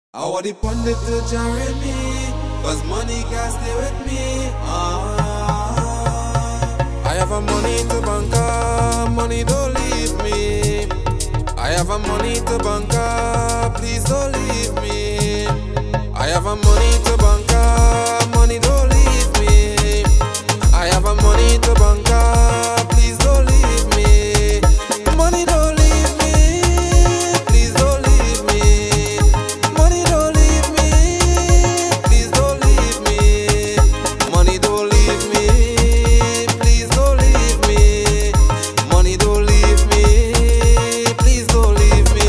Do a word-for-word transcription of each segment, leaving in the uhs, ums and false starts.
I want the pundit to carry me, cause money can't stay with me. Ah. I have a money to banker, money don't leave me. I have a money to banker, please don't leave me. I have a money to banker, money don't leave me. I have a money to banker, please don't leave me. Money don't leave me, please don't leave me. Money don't leave me, please don't leave me. Money don't leave me, please don't leave me. Money don't leave me, please don't leave me.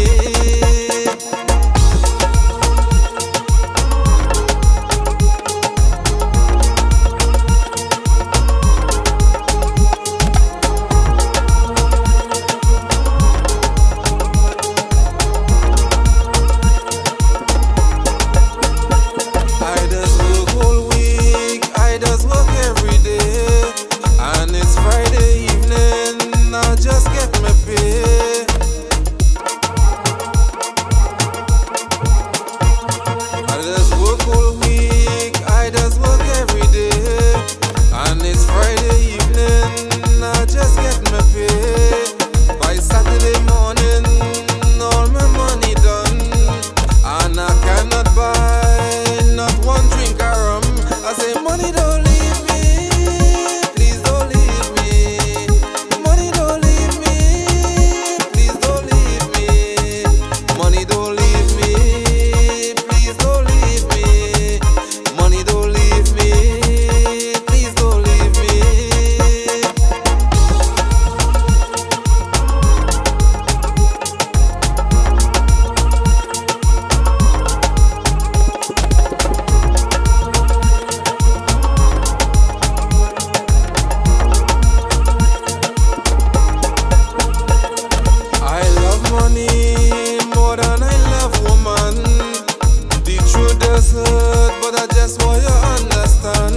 But I just want you to understand.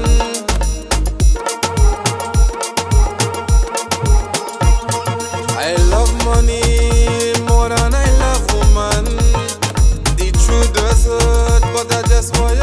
I love money more than I love woman. The truth does hurt, but I just want